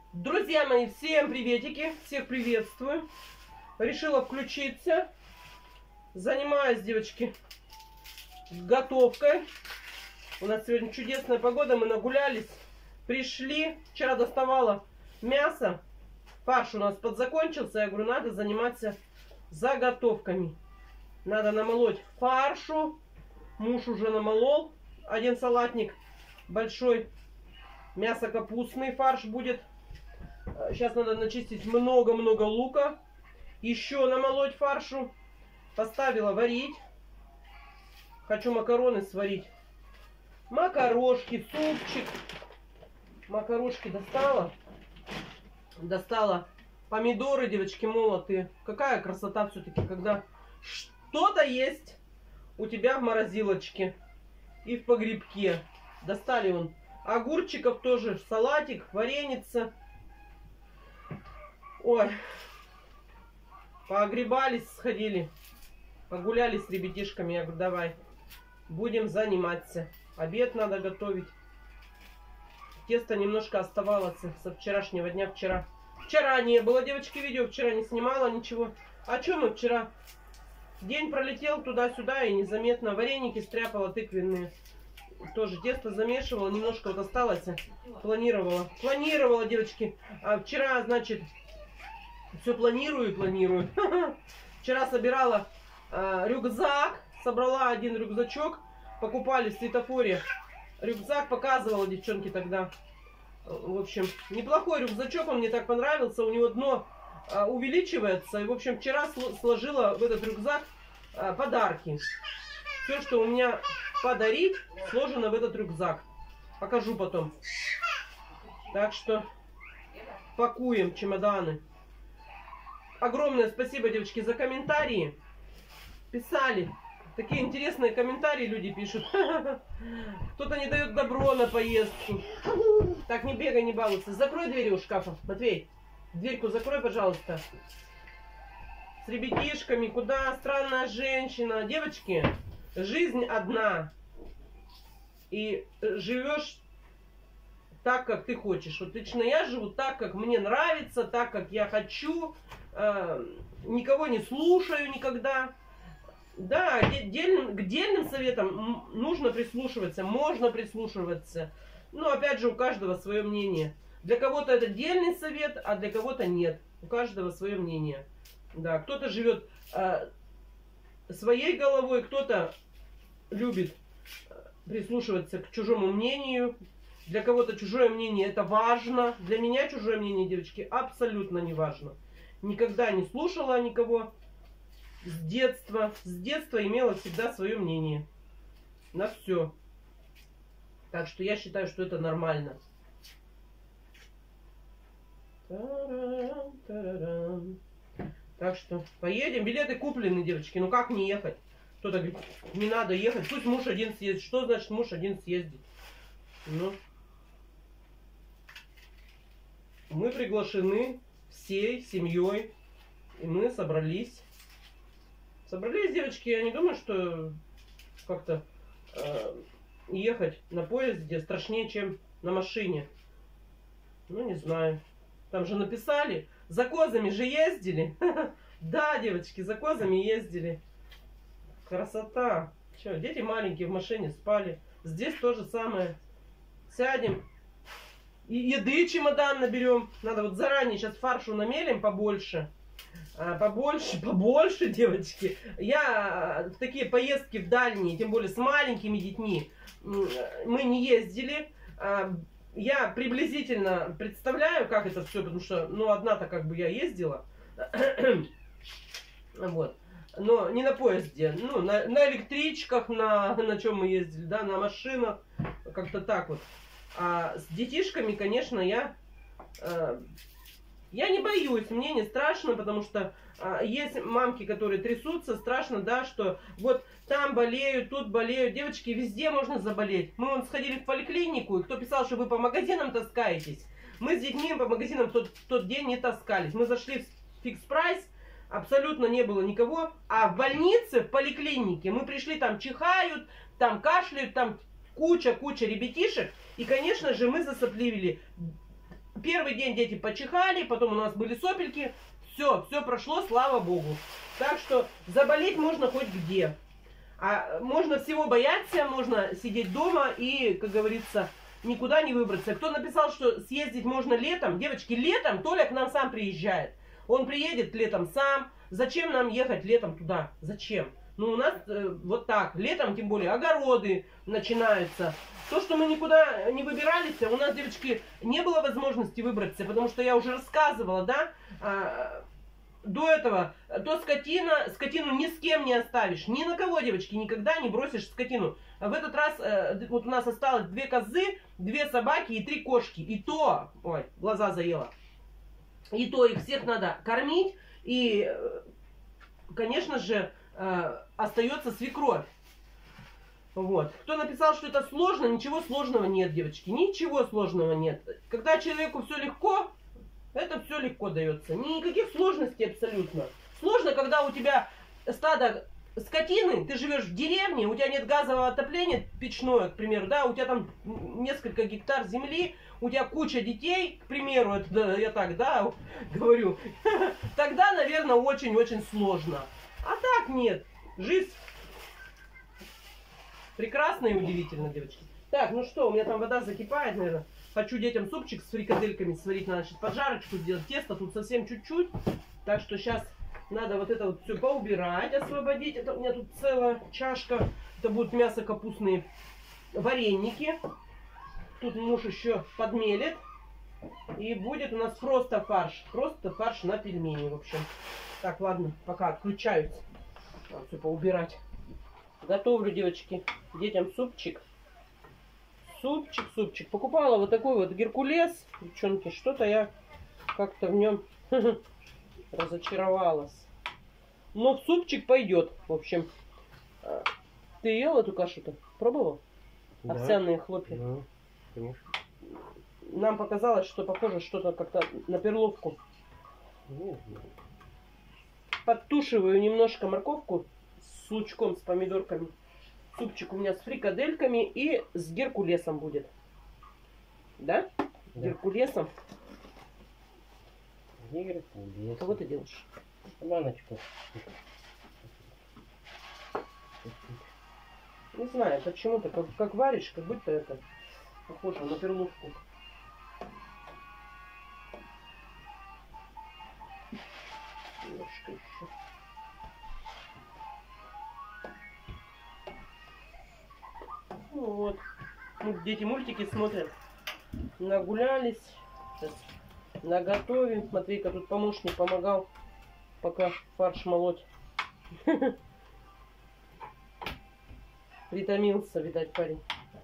Друзья мои, всем приветики, всех приветствую. Решила включиться. Занимаюсь, девочки, готовкой. У нас сегодня чудесная погода, мы нагулялись. Пришли, вчера доставала мясо. Фарш у нас подзакончился. Я говорю, надо заниматься заготовками. Надо намолоть фаршу. Муж уже намолол. Один салатник большой. Мясо капустный фарш будет. Сейчас надо начистить много-много лука. Еще намолоть фаршу. Поставила варить. Хочу макароны сварить. Макарошки, супчик. Макарошки достала. Достала помидоры, девочки, молотые. Какая красота все-таки, когда что-то есть у тебя в морозилочке и в погребке. Достали вон огурчиков тоже, салатик, вареница. Ой, поогребались, сходили, погуляли с ребятишками. Я говорю, давай, будем заниматься. Обед надо готовить. Тесто немножко оставалось со вчерашнего дня. Вчера не было, девочки, видео. Вчера не снимала ничего. А что мы вчера? День пролетел туда-сюда и незаметно. Вареники стряпала тыквенные. Тоже тесто замешивала. Немножко вот осталось. Планировала, девочки. А вчера, значит, все планирую. Вчера собирала рюкзак. Собрала один рюкзачок. Покупали в светофоре. Рюкзак показывала, девчонки, тогда. В общем, неплохой рюкзачок. Он мне так понравился. У него дно увеличивается. И, в общем, вчера сложила в этот рюкзак подарки. Все, что у меня подарить, сложено в этот рюкзак. Покажу потом. Так что пакуем чемоданы. Огромное спасибо, девочки, за комментарии. Писали. Такие интересные комментарии люди пишут. Кто-то не дает добро на поездку. Так, не бегай, не балуйся. Закрой двери у шкафа. Матвей, дверьку закрой, пожалуйста. С ребятишками. Куда странная женщина. Девочки, жизнь одна. И живешь так, как ты хочешь. Вот лично я живу так, как мне нравится, так, как я хочу. Никого не слушаю никогда. Да, к дельным советам нужно прислушиваться, можно прислушиваться. Но опять же, у каждого свое мнение. Для кого-то это дельный совет, а для кого-то нет. У каждого свое мнение. Да, кто-то живет своей головой, кто-то любит прислушиваться к чужому мнению. Для кого-то чужое мнение это важно. Для меня чужое мнение, девочки, абсолютно не важно. Никогда не слушала никого. С детства имела всегда свое мнение. На все. Так что я считаю, что это нормально. Так что поедем. Билеты куплены, девочки. Ну как не ехать? Кто-то говорит, не надо ехать. Пусть муж один съездит. Что значит муж один съездит? Ну, мы приглашены всей семьей. И мы собрались. Собрались, девочки, я не думаю, что как-то ехать на поезде страшнее, чем на машине. Ну, не знаю. Там же написали. За козами же ездили. Да, девочки, за козами ездили. Красота. Че, дети маленькие в машине спали. Здесь то же самое. Сядем. И еды чемодан наберем. Надо вот заранее сейчас фаршу намелим побольше. Побольше, девочки. Я в такие поездки в дальние, тем более с маленькими детьми, мы не ездили. Я приблизительно представляю, как это все, потому что, ну, одна-то как бы я ездила. Вот. Но не на поезде. Ну, на электричках, на чем мы ездили, да, на машинах. Как-то так вот. А с детишками, конечно, я не боюсь, мне не страшно, потому что есть мамки, которые трясутся, страшно, да, что вот там болеют, тут болеют. Девочки, везде можно заболеть. Мы вон сходили в поликлинику, и кто писал, что вы по магазинам таскаетесь, мы с детьми по магазинам в тот день не таскались. Мы зашли в Фикс Прайс, абсолютно не было никого, а в больнице, в поликлинике, мы пришли, там чихают, там кашляют, там куча ребятишек, и, конечно же, мы засопливили. первый день дети почихали, потом у нас были сопельки. Все прошло, слава богу. Так что заболеть можно хоть где. А можно всего бояться, можно сидеть дома и, как говорится, никуда не выбраться. Кто написал, что съездить можно летом? Девочки, летом Толя к нам сам приезжает. Он приедет летом сам. Зачем нам ехать летом туда? Зачем? Ну, у нас вот так. Летом, тем более, огороды начинаются. То, что мы никуда не выбирались, у нас, девочки, не было возможности выбраться, потому что я уже рассказывала, да, до этого, то скотину ни с кем не оставишь. Ни на кого, девочки, никогда не бросишь скотину. А в этот раз, вот у нас осталось 2 козы, 2 собаки и 3 кошки. И то, ой, глаза заела. И то их всех надо кормить. И, конечно же, остается свекровь. Вот. Кто написал, что это сложно, ничего сложного нет, девочки. Ничего сложного нет. Когда человеку все легко, это все легко дается. Никаких сложностей абсолютно. Сложно, когда у тебя стадо скотины, ты живешь в деревне, у тебя нет газового отопления печное, к примеру, да, у тебя там несколько гектар земли, у тебя куча детей, к примеру, это да, я так, да, говорю. Тогда, наверное, очень-очень сложно. А так нет. Жизнь прекрасна и удивительна, девочки. Так, ну что, у меня там вода закипает, наверное. Хочу детям супчик с фрикадельками сварить, надо сейчас поджарочку сделать. Тесто тут совсем чуть-чуть. Так что сейчас надо вот это вот все поубирать, освободить. Это у меня тут целая чашка. Это будут мясо-капустные вареники. Тут муж еще подмелет. И будет у нас просто фарш. Просто фарш на пельмени, в общем. Так, ладно, пока отключаюсь. Надо все поубирать. Готовлю, девочки, детям супчик. Супчик. Покупала вот такой вот геркулес. Девчонки, что-то я как-то в нем разочаровалась. Но в супчик пойдет. В общем, ты ел эту кашу-то? Пробовал? Да. Овсяные хлопья? Да, конечно. Нам показалось, что похоже что-то как-то на перловку. Подтушиваю немножко морковку с лучком, с помидорками. Супчик у меня с фрикадельками и с геркулесом будет. Да? Да. Геркулесом. Геркулес. Кого ты делаешь? Баночку. Не знаю, почему-то как варишь, как будто это похоже на перловку. Немножко еще. Ну вот. Дети мультики смотрят. Нагулялись. Сейчас наготовим. Матвейка тут помощник помогал пока фарш молоть. Притомился, видать, парень.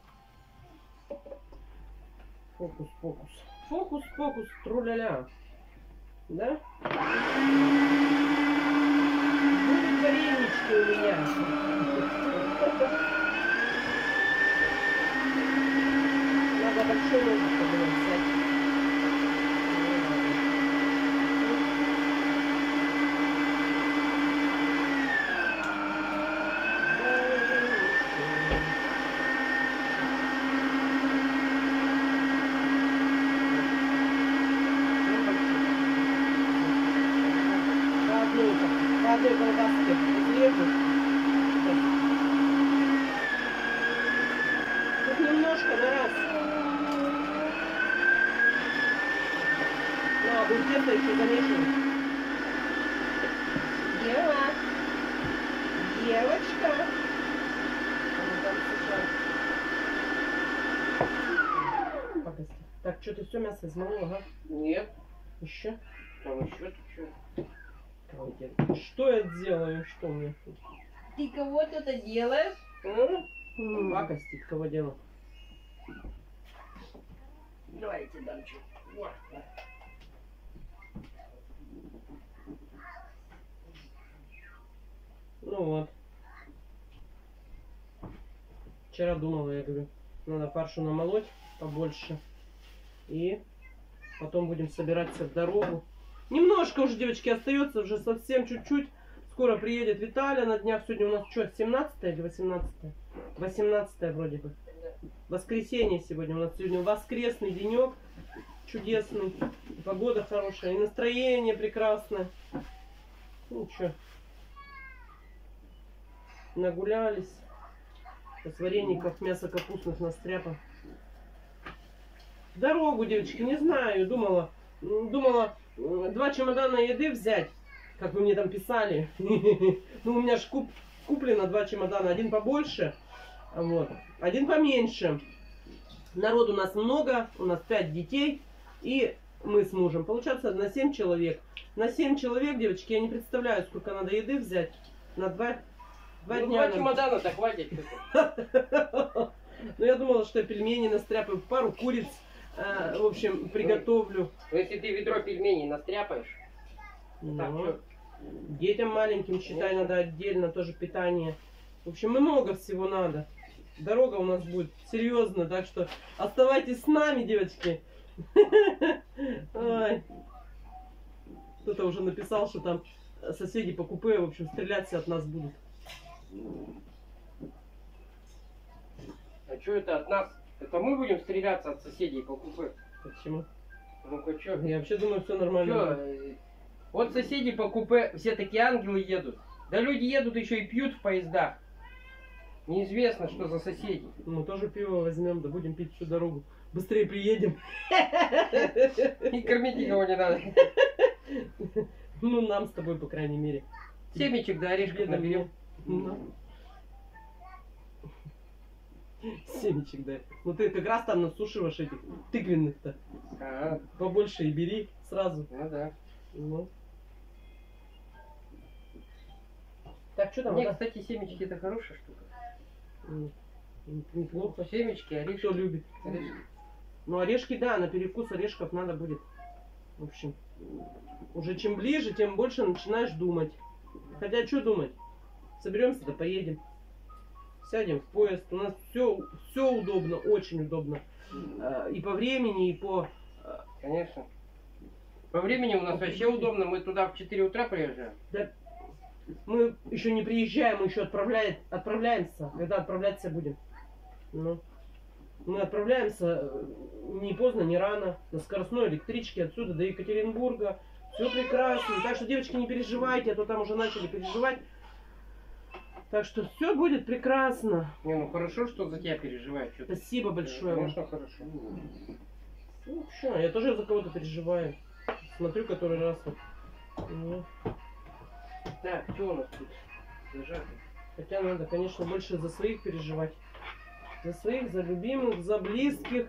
Фокус-покус. Фокус-покус, тру-ля-ля. Да? Будут варенички у меня. Надо большой ножик взять. По одной колбаске срежу. Тут немножко на раз. На, будет тесто еще замешивать. Девочка. Так, что ты все мясо измолола, ага? Нет. Еще? Там еще что? Что я делаю? Что мне? Ты кого-то это делаешь? Пакостить кого дело? Давайте дам что. Ну вот. Вчера думала, я говорю, надо фаршу намолоть побольше. И потом будем собираться в дорогу. Немножко уже, девочки, остается, уже совсем чуть-чуть. Скоро приедет Виталя на днях. Сегодня у нас что, 17 или 18? 18 вроде бы. Воскресенье сегодня. У нас сегодня воскресный денек. чудесный, погода хорошая, и настроение прекрасное. Ну что, нагулялись. С вареников, мясо капустных настряпа. Дорогу, девочки, не знаю, думала 2 чемодана еды взять, как вы мне там писали. Ну, у меня ж куплено 2 чемодана, один побольше, вот, один поменьше. Народ у нас много, у нас 5 детей, и мы с мужем. Получается, на 7 человек. На 7 человек, девочки, я не представляю, сколько надо еды взять. На 2 дня. 2 чемодана-то хватит. Ну, я думала, что пельмени настряпаю, пару куриц, в общем, приготовлю. Если ты ведро пельменей настряпаешь, так, Ну, что? детям маленьким, считай, надо отдельно тоже питание. В общем, много всего надо. Дорога у нас будет серьезно, так что оставайтесь с нами, девочки. Ой. Кто-то уже написал, что там соседи по купе, в общем, стрелять все от нас будут. А что это от нас? Это мы будем стреляться от соседей по купе? Почему? Ну-ка, что? Я вообще думаю, все нормально. Вот соседи по купе, все такие ангелы едут. Да люди едут еще и пьют в поездах. Неизвестно, что за соседи. Мы тоже пиво возьмем, да будем пить всю дорогу. Быстрее приедем. И кормить никого не надо. Ну, нам с тобой, по крайней мере. Семечек да орешков наберем. Ну. Семечек, да. Ну ты как раз там насушиваешь этих тыквенных-то. Ага, Побольше и бери сразу. ну да. Ну. Так, что там? Не, да? кстати, семечки это хорошая штука. Неплохо. Семечки, орешки. Кто любит? Орешки. Ну, орешки, да, на перекус орешков надо будет. В общем, уже чем ближе, тем больше начинаешь думать. Хотя, что думать? Соберемся, да поедем. Сядем в поезд. У нас все удобно, очень удобно. И по времени, и по... Конечно. По времени у нас вообще удобно. Мы туда в 4 утра приезжаем. Да, мы еще не приезжаем, мы еще отправляемся. Когда отправляться будем? Ну, мы отправляемся не поздно, не рано. На скоростной электричке отсюда до Екатеринбурга. Все прекрасно. Так что, девочки, не переживайте, а то там уже начали переживать. Так что все будет прекрасно. Не, ну хорошо, что за тебя переживают. Спасибо большое вам. Конечно, хорошо. Ну, что, я тоже за кого-то переживаю. Смотрю который раз. Вот. Ну, Так, что у нас тут? Лежат. хотя надо, конечно, больше за своих переживать. За своих, за любимых, за близких.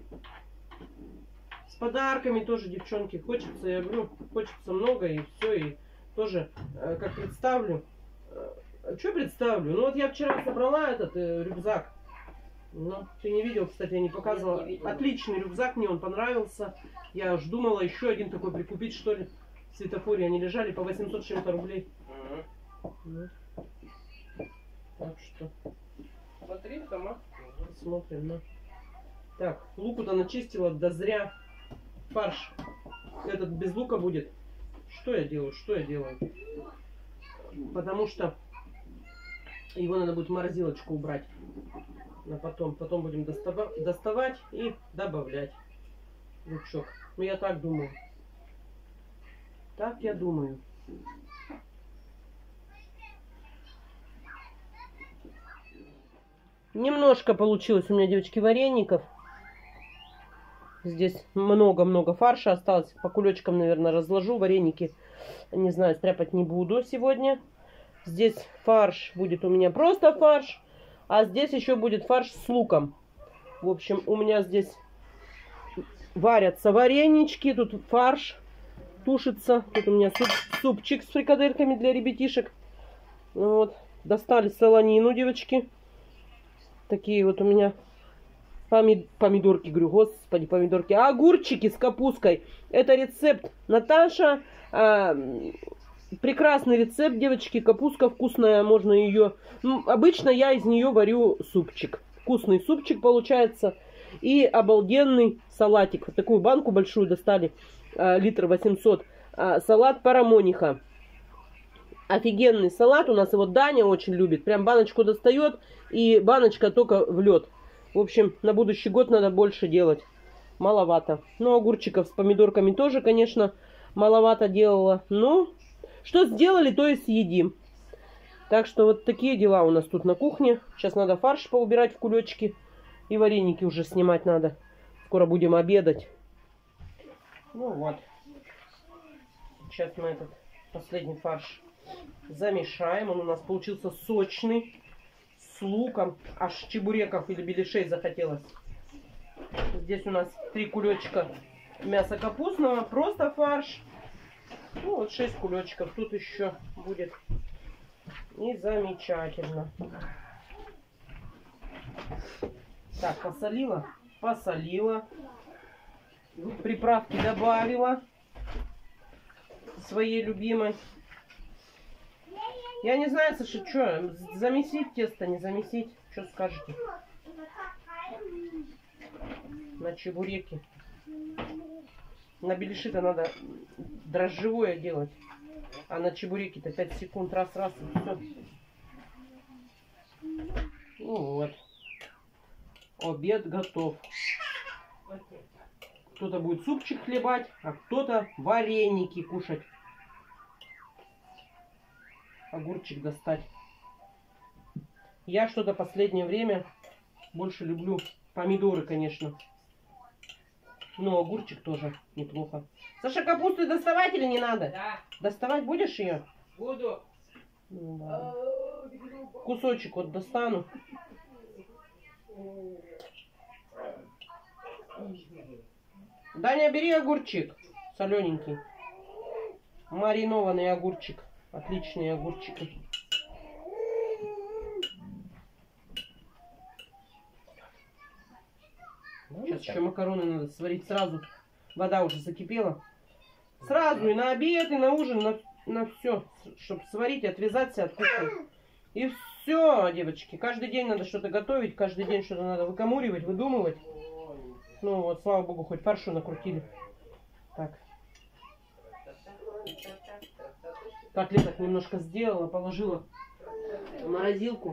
С подарками тоже, девчонки. Хочется, я говорю, хочется много и все. И тоже, как представлю. Что представлю? Ну вот я вчера собрала этот рюкзак. Ну, ты не видел, кстати, я не показывала. Нет, не видела. Отличный рюкзак, мне он понравился. Я уж думала еще один такой прикупить, что ли. В светофоре они лежали по 800 с чем-то рублей. Ну. Так что, Смотри, сама. смотрим, ну. Так, луку-то начистила, да зря. Фарш этот без лука будет. Что я делаю? Что я делаю? Потому что его надо будет в морозилочку убрать. На потом будем доставать и добавлять лучок. Ну, я так думаю. Так я думаю. Немножко получилось у меня, девочки, вареников. Здесь много-много фарша осталось. По кулечкам, наверное, разложу. Вареники, не знаю, стряпать не буду сегодня. Здесь фарш будет у меня просто фарш. А здесь еще будет фарш с луком. В общем, у меня здесь варятся варенички. Тут фарш тушится. Тут у меня супчик с фрикадельками для ребятишек. Вот. Достали солонину, девочки. Такие вот у меня помидорки, говорю, господи, помидорки. Огурчики с капусткой. Это рецепт Наташа. Прекрасный рецепт, девочки. Капустка вкусная, можно ее... Ну, обычно я из нее варю супчик. Вкусный супчик получается. И обалденный салатик. Вот такую банку большую достали. Литр 800. Салат парамониха. Офигенный салат. У нас его Даня очень любит. Прям баночку достает. И баночка только в лед. В общем, на будущий год надо больше делать. маловато. Ну, огурчиков с помидорками тоже, конечно, маловато делала. Но что сделали, то и съедим. Так что вот такие дела у нас тут на кухне. Сейчас надо фарш поубирать в кулечки. И вареники уже снимать надо. Скоро будем обедать. Ну вот. Сейчас мы этот последний фарш замешаем. Он у нас получился сочный. С луком. Аж чебуреков или беляшей захотелось. Здесь у нас 3 кулечка мяса капустного. Просто фарш. Ну вот 6 кулечков. Тут еще будет. И замечательно. Так, посолила. Посолила. Приправки добавила. Своей любимой. Я не знаю, Саша, что, замесить тесто, не замесить? Что скажете? На чебуреки. На беляши-то надо дрожжевое делать. А на чебуреки-то 5 секунд. Раз-раз и все. Ну вот. Обед готов. Кто-то будет супчик хлебать, а кто-то вареники кушать. Огурчик достать. Я что-то последнее время больше люблю помидоры, конечно. Но огурчик тоже неплохо. Саша, капусту доставать или не надо? Да. Доставать будешь ее? Буду. Ну, ладно. Кусочек вот достану. Даня, бери огурчик. Солененький. Маринованный огурчик. Отличные огурчики. Сейчас еще макароны надо сварить сразу. Вода уже закипела. Сразу и на обед, и на ужин, на все. Чтобы сварить, отвязаться от кухни. И все, девочки. Каждый день надо что-то готовить. Каждый день что-то надо выкамуривать, выдумывать. Ну вот, слава богу, хоть фаршу накрутили. Так. Котлеток немножко сделала, положила в морозилку.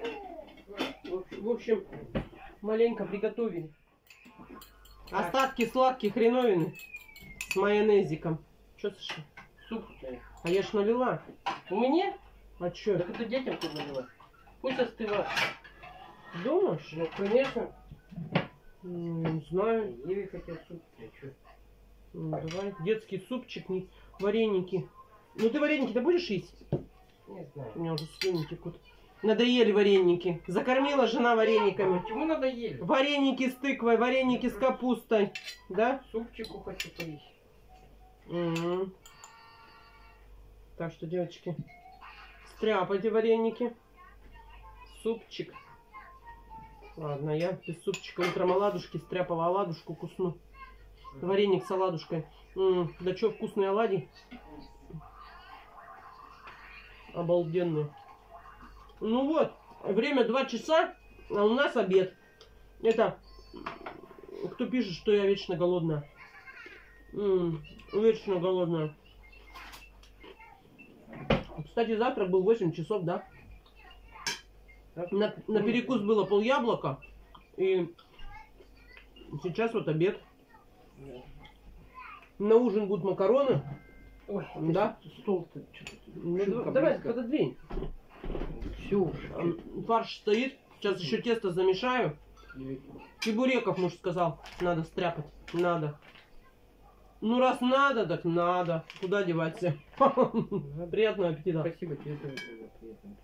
В общем, маленько приготовили. Остатки сладких хреновины с майонезиком. Что, Саша? Суп. А я ж налила. У меня? А чё? Так это детям тут налила. Пусть остывает. Думаешь? Ну, конечно. Не знаю. Еве хотел суп. Я чё? Ну, давай. Детский супчик, вареники. Ну ты вареники-то будешь есть? Не знаю. У меня уже слюни текут. Надоели вареники. Закормила жена варениками. Почему надоели? Вареники с тыквой, вареники с капустой. Да? Супчику хочу поесть. Угу. Так что, девочки, стряпайте вареники. Супчик. Ладно, я без супчика утром оладушки стряпала, оладушку кусну. Вареник с оладушкой. Да что, вкусные оладьи? Обалденные. Ну вот, время 2 часа, а у нас обед. Это, кто пишет, что я вечно голодная. Вечно голодная. Кстати, завтрак был 8 часов, да? На перекус было пол яблока. И сейчас вот обед. На ужин будут макароны. Ой, да? Стол-то Ну, давай, пододвинь. Все. Фарш стоит. Сейчас еще тесто замешаю. Чебуреков, муж сказал, надо стряпать. Надо. Ну, раз надо, так надо. Куда деваться? Приятного аппетита. Спасибо тебе тоже. Приятно.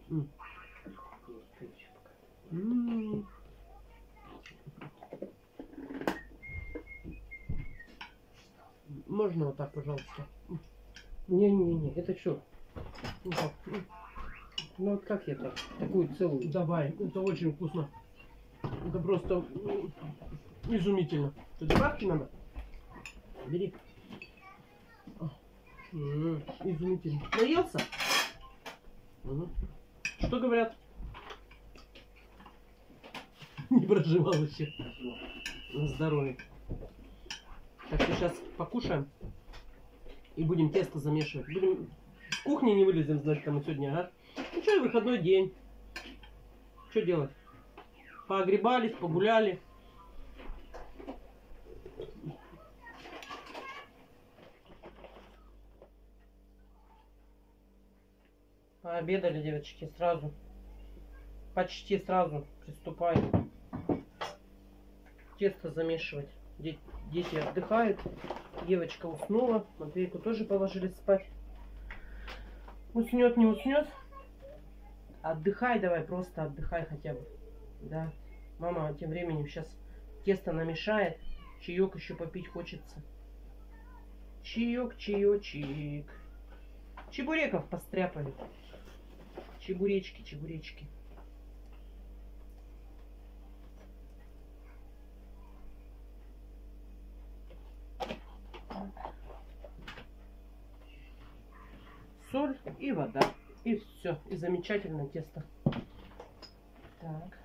Можно вот так, пожалуйста? Не, это что? Ну, так. Ну вот как я так? Такую целую. Давай, это очень вкусно. Это просто изумительно. Что, добавки надо? Бери. Изумительно. Наелся? Угу. Что говорят? Не проживал еще. На здоровье. Так что сейчас покушаем. И будем тесто замешивать. Будем... С кухни не вылезем, значит, мы сегодня, ага. Ну что, выходной день. Что делать? Поогребались, погуляли. Обедали, девочки, сразу. Почти сразу приступаем. Тесто замешивать. Дети отдыхают. Девочка уснула. Матвейку тоже положили спать. Уснет, не уснет. Отдыхай давай, просто отдыхай хотя бы. Да. Мама тем временем сейчас тесто намешает. Чаек еще попить хочется. Чаек, чаечек. Чебуреков постряпали. Чебуречки, чебуречки. Соль и вода. И все. И замечательное тесто. Так.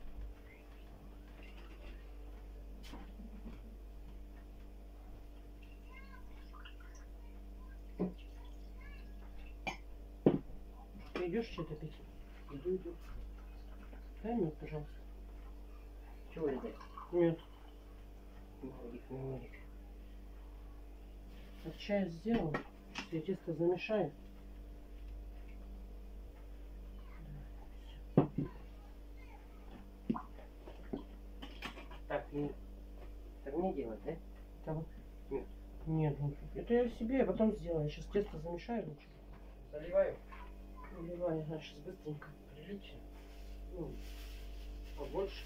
Ты идешь что-то пить? Иду. Дай мне, пожалуйста. Чего это? Нет. Малик. А чай сделал. Я тесто замешаю. Так не делать, да? Кого? Нет. Нет, это я себе потом сделаю. Я сейчас тесто замешаю. Заливаю. Наливаю, ага, сейчас быстренько. Прилично. Ну, побольше.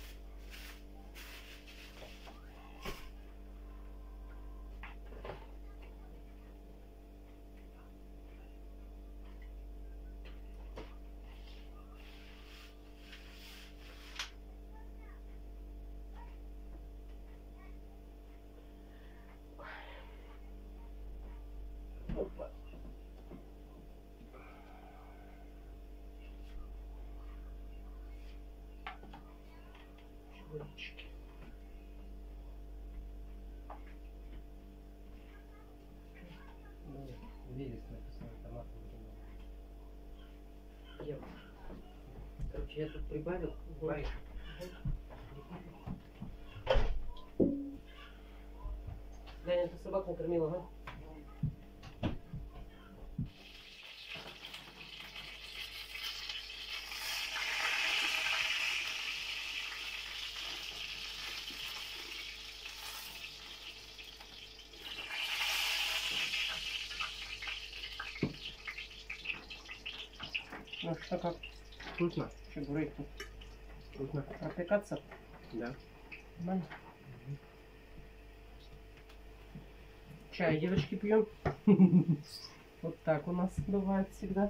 Опа. Чебуречки. Верес написано, томат. Короче, я тут прибавил. Прибавишь. Даня, ты собак накормила, да? Ну что, как? Вкусно. Чебуреки. Вкусно. Пропекаться? Да. Нормально. Чай, девочки, пьем. Вот так у нас бывает всегда.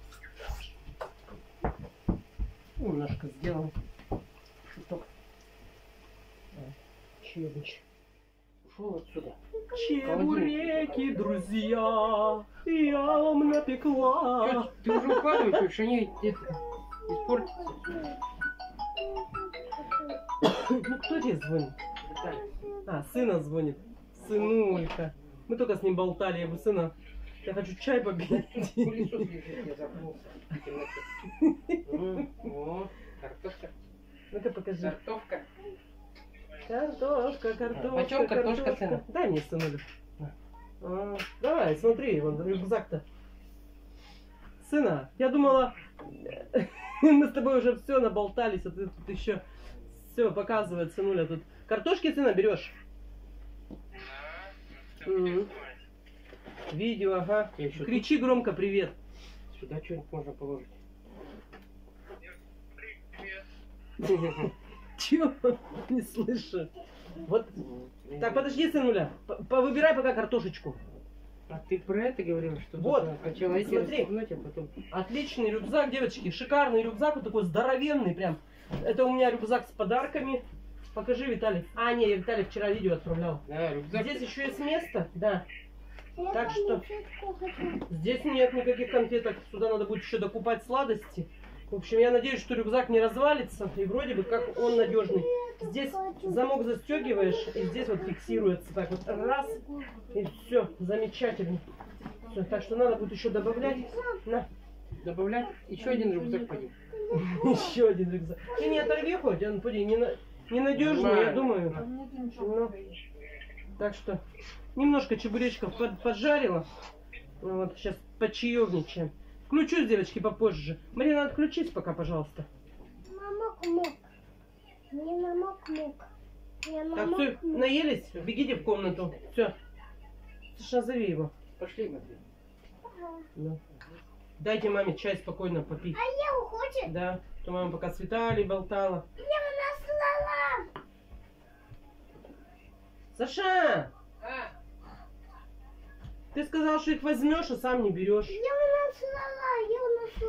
Немножко сделаем. Шуток. Чебуч. Ушел отсюда. Чебуреки, друзья, я вам напекла. Чё, ты уже укладываешь, потому что они испортятся. Ну кто тебе звонит? А, сына звонит. Сынулька. Мы только с ним болтали, я бы сына. Я хочу чай попить. Пылесос лежит, я запнулся в темноте. О, картошка. Ну-ка покажи. Картошка. Картошка, картошка. Почем картошка цена? Дай мне, сынуля. Давай, смотри, вон рюкзак-то. Сына, я думала, мы с тобой уже все наболтались, а ты тут еще все показывает, сынуля тут. Картошки, сына, берешь? Видео, ага. Я еще Кричи громко привет. сюда что-нибудь можно положить. Чего? Не слышу. Вот. Так, подожди, сынуля. Повыбирай пока картошечку. А ты про это говорил, что Вот, сначала эти смотри. расстегнуть, а потом... Отличный рюкзак, девочки. Шикарный рюкзак. Вот такой здоровенный прям. Это у меня рюкзак с подарками. Покажи, Виталий. А, не, я Виталий вчера видео отправлял. Да, рюкзак. Здесь еще есть место, да. Так что здесь нет никаких конфеток. Сюда надо будет еще докупать сладости. В общем, я надеюсь, что рюкзак не развалится. И вроде бы как он надежный. Здесь замок застегиваешь, и здесь вот фиксируется. Так вот раз, и все, замечательно. Всё, так что надо будет еще добавлять. На. Добавлять еще один рюкзак пойдем. Еще один рюкзак. Ты не оторви хоть, он поди, ненадежный, я думаю. Ну, так что немножко чебуречков поджарила. Ну, вот сейчас почаевничаем. Включусь, девочки, попозже. Марина, отключись пока, пожалуйста. Мамок-мок. Не мамок-мок. Не Так, все, мамок-мок. наелись? Бегите в комнату. Все. Саша, зови его. Пошли, Матвей. Да. Дайте маме чай спокойно попить. А я хочет? Да. То мама пока с Виталий болтала. Я наслала. Саша! А, Ты сказал, что их возьмешь, а сам не берешь. Я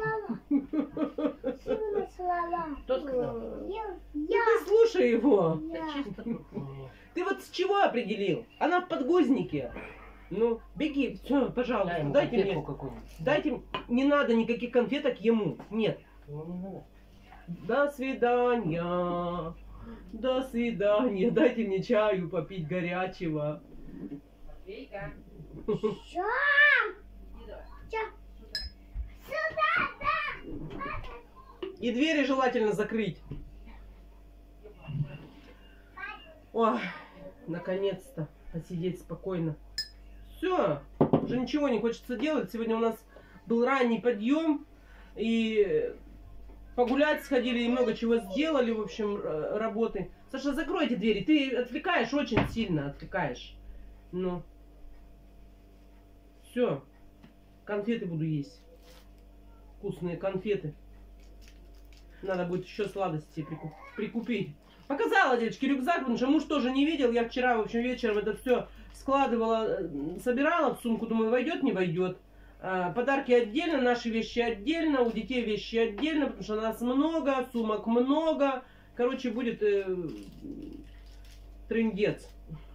наслала. кто сказал? Я. Ты слушай его. Да чисто тут у меня. Ты вот с чего определил? Она в подгузнике. Ну, беги, все, Дай пожалуйста, ему дайте конфетку мне. какую-нибудь. Дайте, не надо никаких конфеток ему. Нет. Ну, не надо. До свидания. До свидания. Дайте мне чаю попить горячего. Матвейка. Что? Сюда, да. И двери желательно закрыть. Ой, наконец-то посидеть спокойно. Все, уже ничего не хочется делать. Сегодня у нас был ранний подъем. И погулять сходили, и много чего сделали, в общем, работы. Саша, закрой эти двери. Ты отвлекаешь, очень сильно отвлекаешь. Ну. Все. Конфеты буду есть. Вкусные конфеты. Надо будет еще сладости прикупить. Показала, девочки, рюкзак, потому что муж тоже не видел. Я вчера, в общем, вечером это все складывала, собирала в сумку. Думаю, войдет, не войдет. Подарки отдельно, наши вещи отдельно, у детей вещи отдельно, потому что нас много, сумок много. Короче, будет трындец.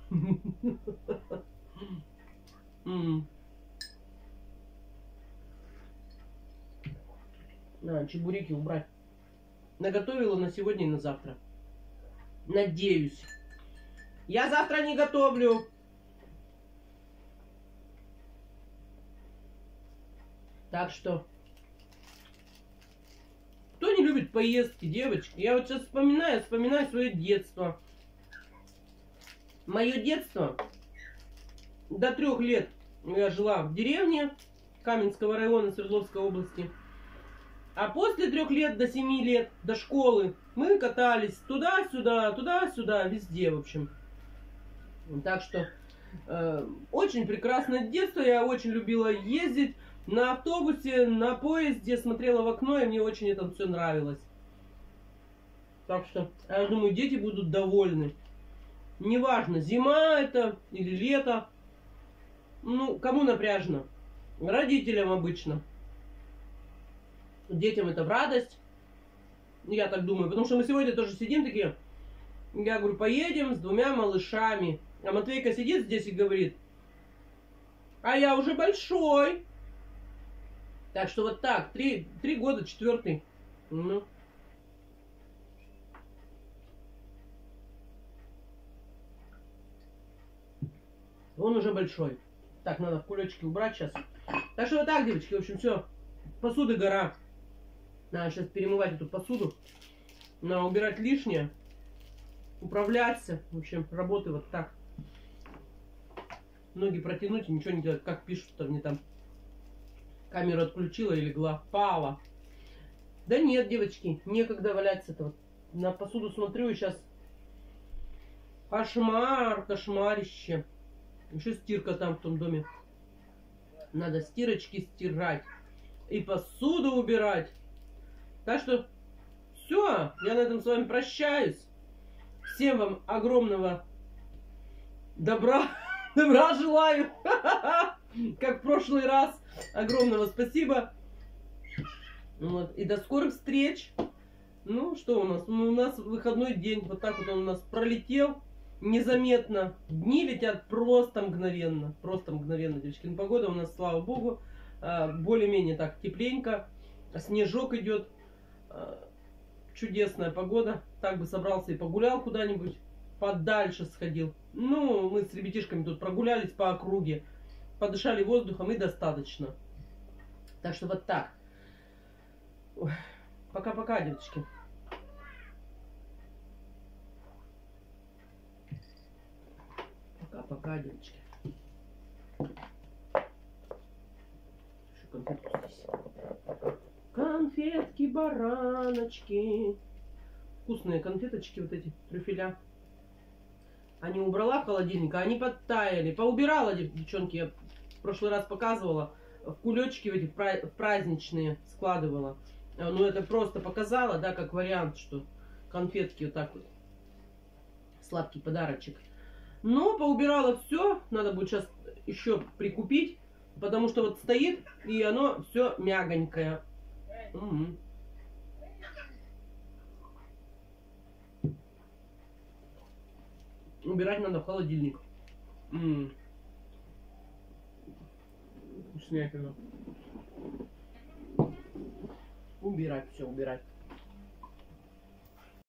Надо чебуреки убрать. Наготовила на сегодня и на завтра. Надеюсь. Я завтра не готовлю. Так что... Кто не любит поездки, девочки? Я вот сейчас вспоминаю свое детство. Мое детство. До 3 лет я жила в деревне Каменского района Свердловской области. А после 3 лет до 7 лет, до школы, мы катались туда-сюда, везде, в общем. Так что очень прекрасное детство. Я очень любила ездить на автобусе, на поезде, смотрела в окно, и мне очень это все нравилось. Так что, я думаю, дети будут довольны. Неважно, зима это или лето. Ну, кому напряжно? Родителям обычно. Детям это в радость. Я так думаю. Потому что мы сегодня тоже сидим такие. Я говорю, поедем с 2 малышами. А Матвейка сидит здесь и говорит, а я уже большой. Так что вот так. 3 года, 4. Ну. Он уже большой. Так, надо в кулечки убрать сейчас. Так что вот так, девочки, в общем, все. Посуды гора. Надо сейчас перемывать эту посуду. Надо убирать лишнее. Управляться. В общем, работы вот так. Ноги протянуть и ничего не делать. Как пишут-то мне там. Камеру отключила и легла. Пала. Да нет, девочки, некогда валяться-то. Вот на посуду смотрю и сейчас кошмар, кошмарище. Еще стирка там в том доме. Надо стирочки стирать. И посуду убирать. Так что все, я на этом с вами прощаюсь. Всем вам огромного добра. Добра желаю. Как в прошлый раз. Огромного спасибо. Вот. И до скорых встреч. Ну, что у нас? Ну, у нас выходной день. Вот так вот он у нас пролетел. Незаметно. Дни летят просто мгновенно. Просто мгновенно, девочки. Ну, погода у нас, слава богу, более-менее так тепленько. Снежок идет. Чудесная погода. Так бы собрался и погулял куда-нибудь. Подальше сходил. Ну, мы с ребятишками тут прогулялись по округе. Подышали воздухом и достаточно. Так что вот так. Пока-пока, девочки. Пока-пока, девочки. Еще конфетку здесь. конфетки, бараночки. Вкусные конфеточки, вот эти трюфеля. Они убрала в холодильник, а они подтаяли. Поубирала, девчонки, я в прошлый раз показывала. В кулечки в эти праздничные складывала. Ну, это просто показала, да, как вариант, что конфетки вот так вот. Сладкий подарочек. Но поубирала все. Надо будет сейчас еще прикупить. Потому что вот стоит, и оно все мягонькое. Угу. Убирать надо в холодильник. Вкуснятина. Убирать, все убирать.